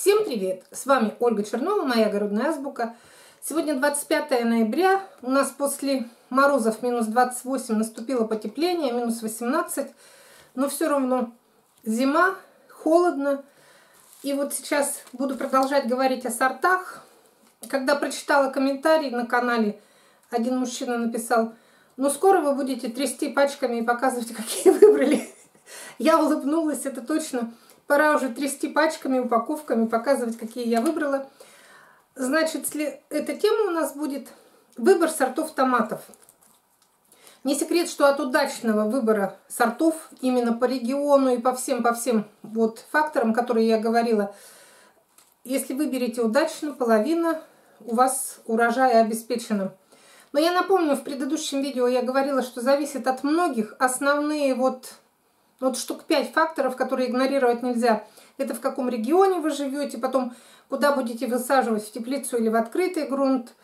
Всем привет! С вами Ольга Чернова, моя огородная азбука. Сегодня 25 ноября. У нас после морозов минус 28 наступило потепление, минус 18. Но все равно зима, холодно. И вот сейчас буду продолжать говорить о сортах. Когда прочитала комментарий на канале, один мужчина написал: ну скоро вы будете трясти пачками и показывать, какие выбрали. Я улыбнулась, это точно. Пора уже трясти пачками, упаковками, показывать, какие я выбрала. Значит, эта тема у нас будет выбор сортов томатов. Не секрет, что от удачного выбора сортов именно по региону и по всем вот факторам, которые я говорила, если выберете удачно, половина у вас урожая обеспечена. Но я напомню, в предыдущем видео я говорила, что зависит от многих. Основные вот штук 5 факторов, которые игнорировать нельзя. Это в каком регионе вы живете, потом куда будете высаживать, в теплицу или в открытый грунт.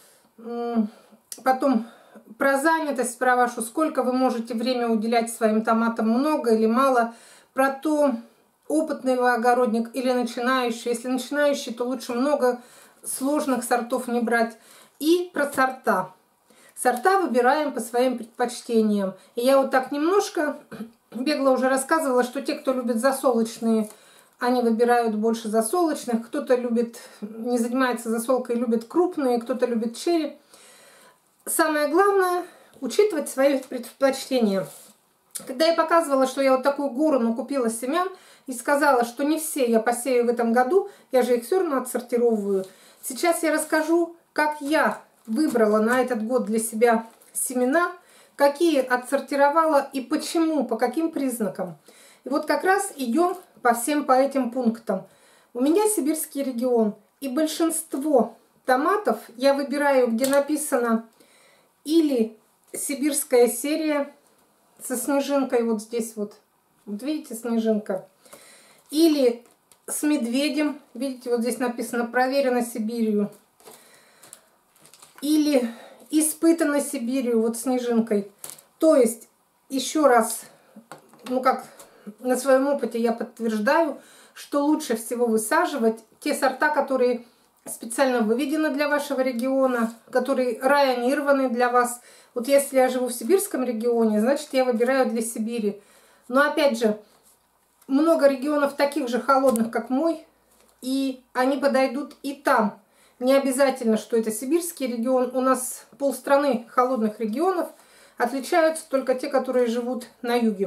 Потом про занятость, про вашу, сколько вы можете время уделять своим томатам, много или мало. Про то, опытный вы огородник или начинающий. Если начинающий, то лучше много сложных сортов не брать. И про сорта. Сорта выбираем по своим предпочтениям. И я вот так немножко бегло уже рассказывала, что те, кто любит засолочные, они выбирают больше засолочных. Кто-то любит, не занимается засолкой, любит крупные, кто-то любит черри. Самое главное – учитывать свои предпочтения. Когда я показывала, что я вот такую гору накупила семян и сказала, что не все я посею в этом году, я же их все равно отсортировываю. Сейчас я расскажу, как я выбрала на этот год для себя семена, какие отсортировала и почему, по каким признакам. И вот как раз идем по этим пунктам. У меня сибирский регион, и большинство томатов я выбираю, где написано или сибирская серия со снежинкой, вот здесь вот видите, снежинка, или с медведем, видите, вот здесь написано проверено Сибирью, или испытано Сибирью, вот снежинкой. То есть, еще раз, как на своем опыте я подтверждаю, что лучше всего высаживать те сорта, которые специально выведены для вашего региона, которые районированы для вас. Вот если я живу в сибирском регионе, значит я выбираю для Сибири. Но опять же, много регионов таких же холодных, как мой, и они подойдут и там. Не обязательно, что это сибирский регион. У нас полстраны холодных регионов. Отличаются только те, которые живут на юге.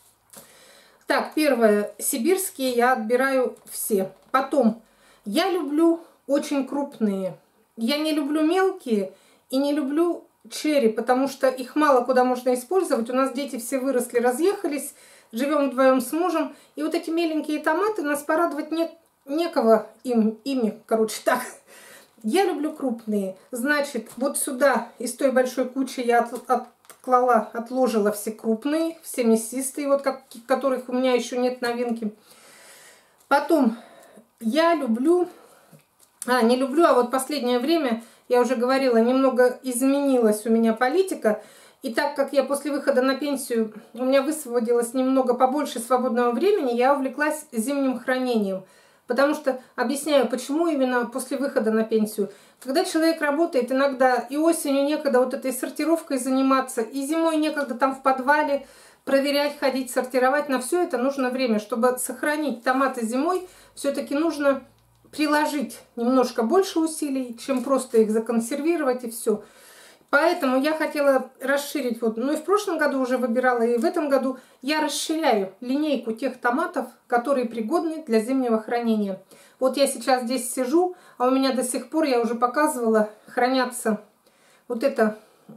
Так, первое. Сибирские я отбираю все. Потом, я люблю очень крупные. Я не люблю мелкие и не люблю черри, потому что их мало куда можно использовать. У нас дети все выросли, разъехались, живем вдвоем с мужем. И вот эти меленькие томаты нас порадовать некого ими, короче, так. Я люблю крупные. Значит, вот сюда из той большой кучи я отложила все крупные, все мясистые, вот которых у меня еще нет новинки. Потом я люблю, не люблю, а вот последнее время, я уже говорила, немного изменилась у меня политика. И так как я после выхода на пенсию, у меня высвободилось немного побольше свободного времени, я увлеклась зимним хранением. Потому что, объясняю, почему именно после выхода на пенсию. Когда человек работает, иногда и осенью некогда вот этой сортировкой заниматься, и зимой некогда там в подвале проверять, ходить, сортировать. На все это нужно время. Чтобы сохранить томаты зимой, все-таки нужно приложить немножко больше усилий, чем просто их законсервировать и все. Поэтому я хотела расширить, и в прошлом году уже выбирала, и в этом году я расширяю линейку тех томатов, которые пригодны для зимнего хранения. Вот я сейчас здесь сижу, а у меня до сих пор, я уже показывала, хранятся вот это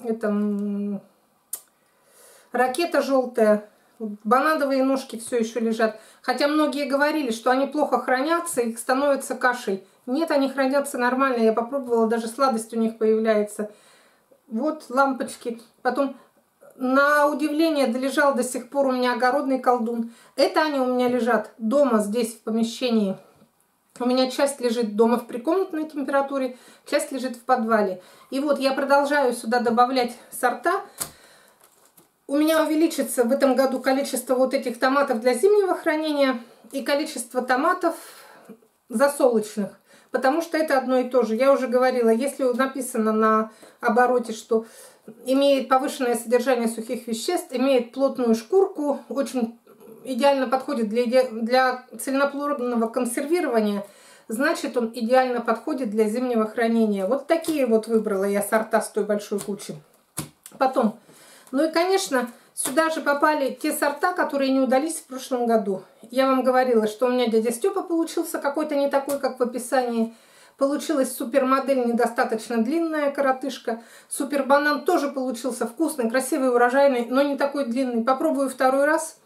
ракета желтая, банановые ножки все еще лежат. Хотя многие говорили, что они плохо хранятся, их становится кашей. Нет, они хранятся нормально, я попробовала, даже сладость у них появляется. Вот лампочки. Потом, на удивление, долежал до сих пор у меня огородный колдун. Это они у меня лежат дома, здесь, в помещении. У меня часть лежит дома в прикомнатной температуре, часть лежит в подвале. И вот я продолжаю сюда добавлять сорта. У меня увеличится в этом году количество вот этих томатов для зимнего хранения и количество томатов засолочных. Потому что это одно и то же. Я уже говорила, если написано на обороте, что имеет повышенное содержание сухих веществ, имеет плотную шкурку, очень идеально подходит для цельноплодного консервирования, значит, он идеально подходит для зимнего хранения. Вот такие вот выбрала я сорта с той большой кучи. Потом, ну и, конечно, сюда же попали те сорта, которые не удались в прошлом году. Я вам говорила, что у меня дядя Степа получился какой-то не такой, как в описании. Получилась супермодель, недостаточно длинная коротышка. Супербанан тоже получился вкусный, красивый, урожайный, но не такой длинный. Попробую второй раз.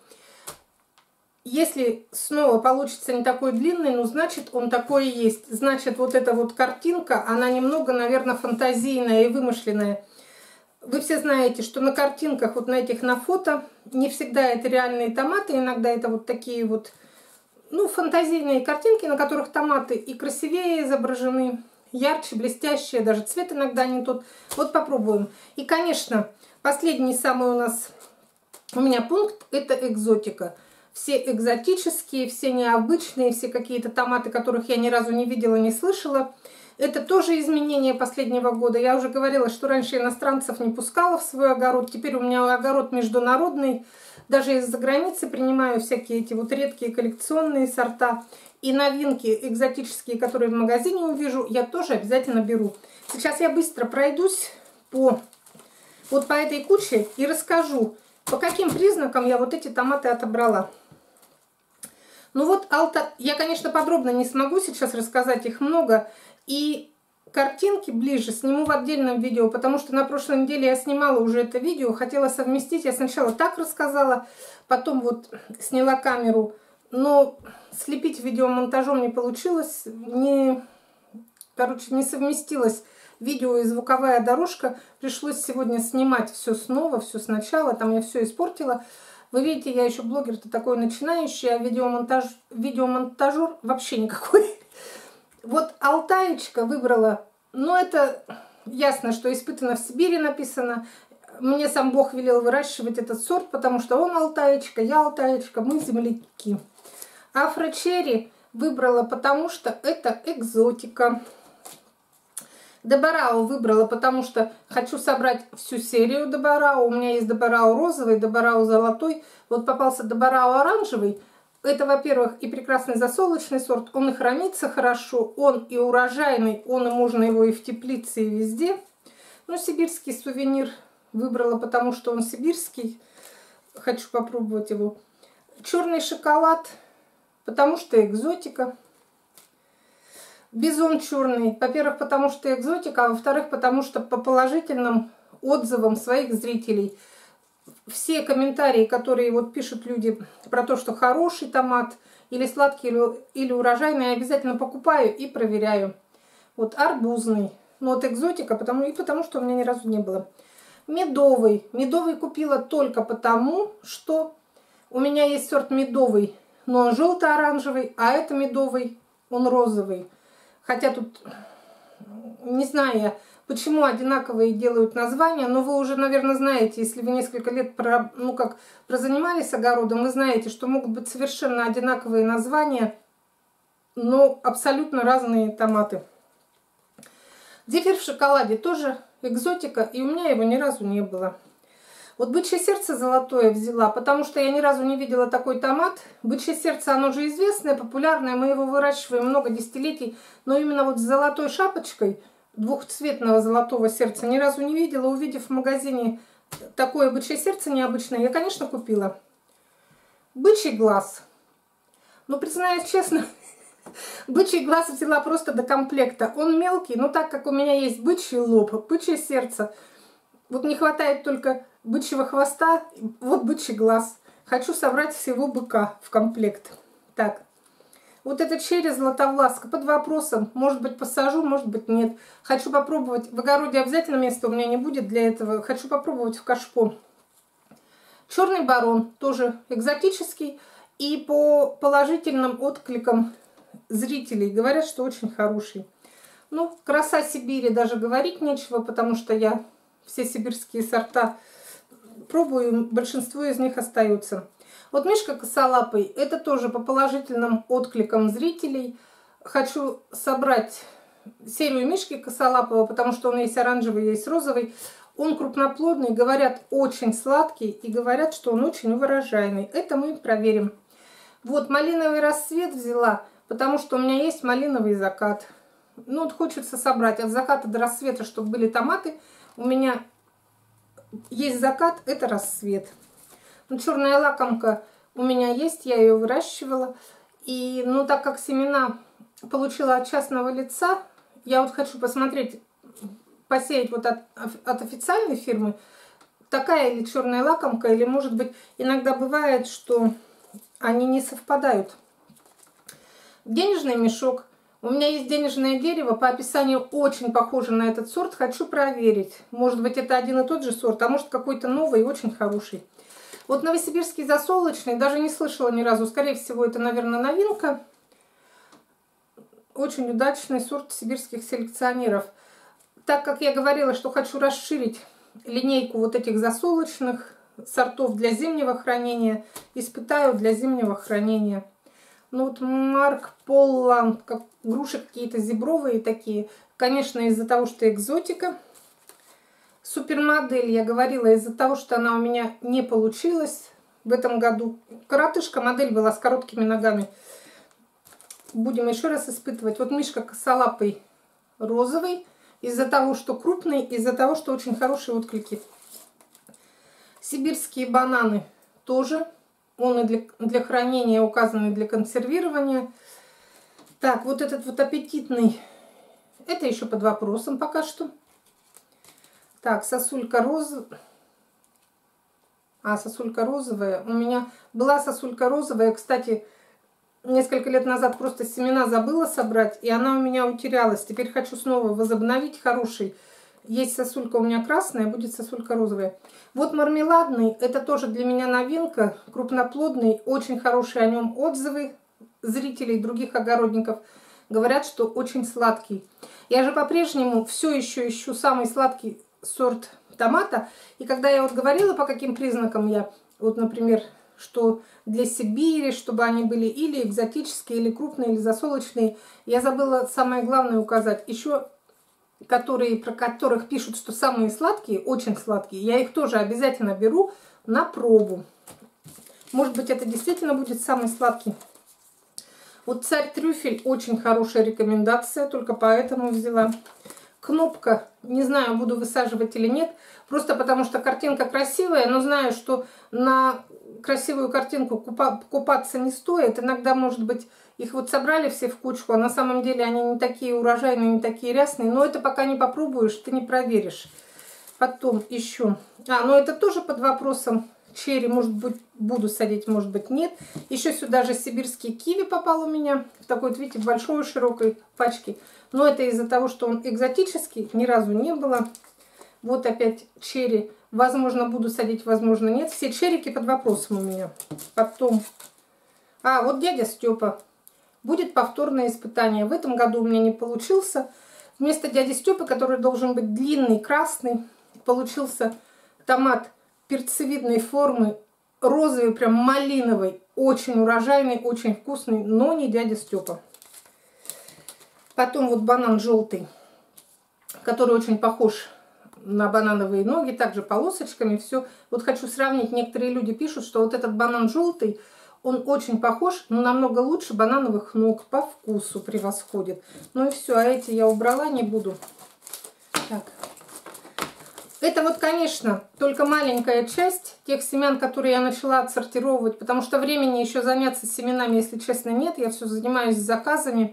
Если снова получится не такой длинный, ну, значит, он такой и есть. Значит, вот эта вот картинка, она немного, наверное, фантазийная и вымышленная. Вы все знаете, что на картинках, вот на этих, на фото, не всегда это реальные томаты, иногда это вот такие вот, ну, фантазийные картинки, на которых томаты и красивее изображены, ярче, блестящие, даже цвет иногда не тот. Вот попробуем. И, конечно, последний самый у меня пункт – это экзотика. Все экзотические, все необычные, все какие-то томаты, которых я ни разу не видела, не слышала. Это тоже изменение последнего года. Я уже говорила, что раньше иностранцев не пускала в свой огород. Теперь у меня огород международный. Даже из-за границы принимаю всякие эти вот редкие коллекционные сорта. И новинки экзотические, которые в магазине увижу, я тоже обязательно беру. Сейчас я быстро пройдусь вот по этой куче и расскажу, по каким признакам я вот эти томаты отобрала. Ну вот, я, конечно, подробно не смогу сейчас рассказать, их много. И картинки ближе сниму в отдельном видео, потому что на прошлой неделе я снимала уже это видео, хотела совместить. Я сначала так рассказала, потом вот сняла камеру, но слепить видеомонтажом не получилось, короче, не совместилось видео и звуковая дорожка. Пришлось сегодня снимать все снова, все сначала, там я все испортила. Вы видите, я еще блогер-то такой начинающий, а видеомонтажер вообще никакой. Вот Алтаечка выбрала, ну это ясно, что испытано в Сибири написано. Мне сам Бог велел выращивать этот сорт, потому что он Алтаечка, я Алтаечка, мы земляки. Афро-черри выбрала, потому что это экзотика. Добарао выбрала, потому что хочу собрать всю серию Добарао. У меня есть Добарао розовый, Добарао золотой. Вот попался Добарао оранжевый. Это, во-первых, и прекрасный засолочный сорт. Он и хранится хорошо, он и урожайный, и можно его и в теплице, и везде. Ну, сибирский сувенир выбрала, потому что он сибирский. Хочу попробовать его. Черный шоколад, потому что экзотика. Бизон черный, во-первых, потому что экзотика, а во-вторых, потому что по положительным отзывам своих зрителей. Все комментарии, которые вот пишут люди про то, что хороший томат, или сладкий, или урожайный, я обязательно покупаю и проверяю. Вот арбузный, но вот экзотика, потому что у меня ни разу не было. Медовый. Медовый купила только потому, что у меня есть сорт медовый, но он желто-оранжевый, а это медовый, он розовый. Хотя тут, не знаю я, почему одинаковые делают названия, но вы уже, наверное, знаете, если вы несколько лет прозанимались огородом, вы знаете, что могут быть совершенно одинаковые названия, но абсолютно разные томаты. Зефир в шоколаде тоже экзотика, и у меня его ни разу не было. Вот бычье сердце золотое взяла, потому что я ни разу не видела такой томат. Бычье сердце, оно же известное, популярное, мы его выращиваем много десятилетий, но именно вот с золотой шапочкой, двухцветного золотого сердца, ни разу не видела. Увидев в магазине такое бычье сердце необычное, я, конечно, купила. Бычий глаз. Но, признаюсь честно, бычий глаз взяла просто до комплекта. Он мелкий, но так как у меня есть бычий лоб, бычье сердце, вот не хватает только бычьего хвоста, вот бычий глаз. Хочу собрать всего быка в комплект. Так, вот это черри златовласка под вопросом. Может быть, посажу, может быть, нет. Хочу попробовать. В огороде обязательно места у меня не будет для этого. Хочу попробовать в кашпо. Черный барон тоже экзотический. И по положительным откликам зрителей говорят, что очень хороший. Ну, краса Сибири даже говорить нечего, потому что я все сибирские сорта пробую, большинство из них остаются. Вот мишка косолапый, это тоже по положительным откликам зрителей. хочу собрать серию Мишки Косолапова, потому что он есть оранжевый, есть розовый. Он крупноплодный, говорят, очень сладкий и говорят, что он очень урожайный. Это мы проверим. Вот малиновый рассвет взяла, потому что у меня есть малиновый закат. Ну вот хочется собрать от заката до рассвета, чтобы были томаты. У меня есть закат, это рассвет. Ну, черная лакомка у меня есть, я ее выращивала. И, ну, так как семена получила от частного лица, я вот хочу посмотреть, посеять вот от официальной фирмы, такая или черная лакомка, или, может быть, иногда бывает, что они не совпадают. Денежный мешок. У меня есть денежное дерево, по описанию очень похоже на этот сорт. Хочу проверить. Может быть, это один и тот же сорт, а может, какой-то новый, очень хороший. Вот новосибирский засолочный, даже не слышала ни разу. Скорее всего, это, наверное, новинка. Очень удачный сорт сибирских селекционеров. Так как я говорила, что хочу расширить линейку вот этих засолочных сортов для зимнего хранения, испытаю для зимнего хранения. Ну вот Марк Полланд, как груши какие-то зебровые такие. Конечно, из-за того, что экзотика. Супермодель, я говорила, из-за того, что она у меня не получилась в этом году. Коротышка модель была с короткими ногами. Будем еще раз испытывать. Вот Мишка Косолапый розовый. Из-за того, что крупный, из-за того, что очень хорошие отклики. Сибирские бананы тоже. Он и для хранения указан, и для консервирования. Так, вот этот вот аппетитный. Это еще под вопросом пока что. Так, сосулька розовая. Сосулька розовая. У меня была сосулька розовая. Кстати, несколько лет назад просто семена забыла собрать, и она у меня утерялась. Теперь хочу снова возобновить хороший. Есть сосулька у меня красная, будет сосулька розовая. Вот мармеладный, это тоже для меня новинка. Крупноплодный, очень хорошие о нем отзывы зрителей, других огородников. Говорят, что очень сладкий. Я же по-прежнему все еще ищу самый сладкий сорт томата. И когда я вот говорила, по каким признакам я, вот, например, что для Сибири, чтобы они были или экзотические, или крупные, или засолочные, я забыла самое главное указать. Еще про которых пишут, что самые сладкие, очень сладкие, я их тоже обязательно беру на пробу. Может быть, это действительно будет самый сладкий. Вот царь трюфель, очень хорошая рекомендация, только поэтому взяла. Кнопка, не знаю, буду высаживать или нет, просто потому что картинка красивая, но знаю, что на красивую картинку купаться не стоит. Иногда, может быть, их вот собрали все в кучку, а на самом деле они не такие урожайные, не такие рясные. Но это пока не попробуешь, ты не проверишь. Потом еще... ну это тоже под вопросом. Черри, может быть, буду садить, может быть, нет. Еще сюда же сибирский киви попал у меня. В такой, видите, большой, широкой пачке. Но это из-за того, что он экзотический, ни разу не было. Вот опять черри. Возможно, буду садить, возможно, нет. Все черрики под вопросом у меня. Потом... вот дядя Степа. Будет повторное испытание. В этом году у меня не получился. Вместо дяди Степы, который должен быть длинный, красный, получился томат перцевидной формы, розовый, прям малиновый, очень урожайный, очень вкусный, но не дядя Степа. Потом вот банан желтый, который очень похож на банановые ноги, также полосочками, все. Вот хочу сравнить, некоторые люди пишут, что вот этот банан желтый, он очень похож, но намного лучше банановых ног, по вкусу превосходит. Ну и все, а эти я убрала, не буду. Так. Это вот, конечно, только маленькая часть тех семян, которые я начала отсортировывать, потому что времени еще заняться семенами, если честно, нет. Я все занимаюсь заказами.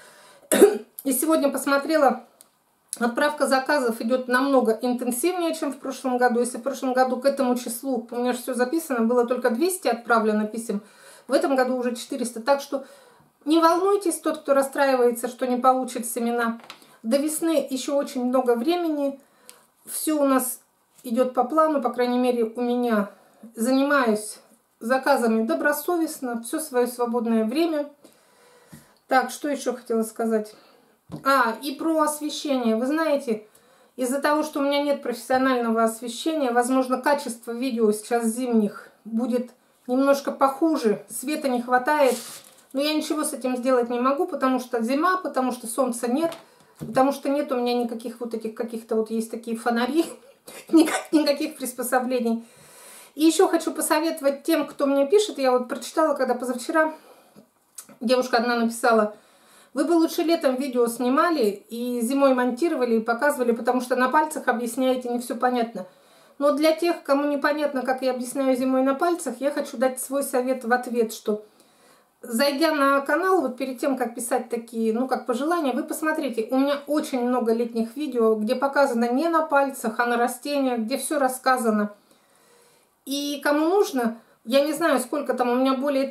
И сегодня посмотрела, отправка заказов идет намного интенсивнее, чем в прошлом году. Если в прошлом году к этому числу, у меня же все записано, было только 200 отправлено писем, в этом году уже 400. Так что не волнуйтесь, тот, кто расстраивается, что не получит семена. До весны еще очень много времени. Все у нас идет по плану, по крайней мере, у меня. Занимаюсь заказами добросовестно, все свое свободное время. Так, что еще хотела сказать? И про освещение. Вы знаете, из-за того, что у меня нет профессионального освещения, возможно, качество видео сейчас зимних будет немножко похуже. Света не хватает. Но я ничего с этим сделать не могу, потому что зима, потому что солнца нет, потому что нет у меня никаких вот этих каких-то вот есть такие фонари, никаких приспособлений. И еще хочу посоветовать тем, кто мне пишет. Я вот прочитала, когда позавчера девушка одна написала: вы бы лучше летом видео снимали и зимой монтировали и показывали, потому что на пальцах объясняете, не все понятно. Но для тех, кому непонятно, как я объясняю зимой на пальцах, я хочу дать свой совет в ответ, что зайдя на канал, вот перед тем, как писать такие, ну, как пожелания, вы посмотрите, у меня очень много летних видео, где показано не на пальцах, а на растениях, где все рассказано. И кому нужно, я не знаю, сколько там, у меня более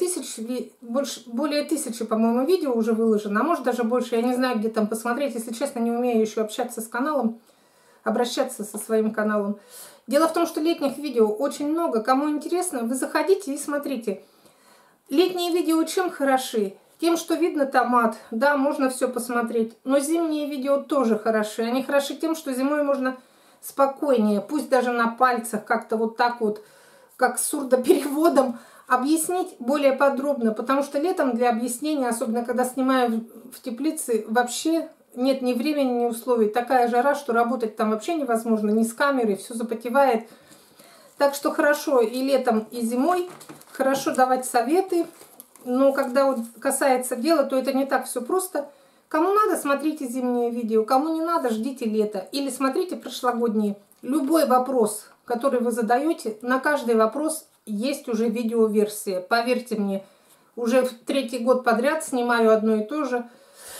1000, по-моему, видео уже выложено, а может даже больше, я не знаю, где там посмотреть, если честно, не умею еще общаться с каналом, обращаться со своим каналом. Дело в том, что летних видео очень много, кому интересно, вы заходите и смотрите. Летние видео чем хороши? Тем, что видно томат, да, можно все посмотреть, но зимние видео тоже хороши. Они хороши тем, что зимой можно спокойнее, пусть даже на пальцах, как-то вот так вот, как с сурдопереводом, объяснить более подробно, потому что летом для объяснения, особенно когда снимаю в теплице, вообще нет ни времени, ни условий. Такая жара, что работать там вообще невозможно, ни с камерой, все запотевает. Так что хорошо и летом, и зимой хорошо давать советы, но когда вот касается дела, то это не так все просто. Кому надо, смотрите зимние видео, кому не надо, ждите лета. Или смотрите прошлогодние. Любой вопрос, который вы задаете, на каждый вопрос есть уже видеоверсия. Поверьте мне, уже в 3-й год подряд снимаю одно и то же.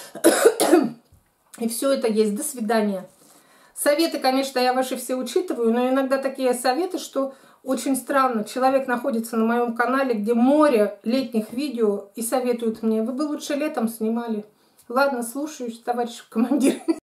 И все это есть. До свидания. Советы, конечно, я ваши все учитываю, но иногда такие советы, что очень странно. Человек находится на моем канале, где море летних видео, и советует мне: вы бы лучше летом снимали. Ладно, слушаюсь, товарищ командир.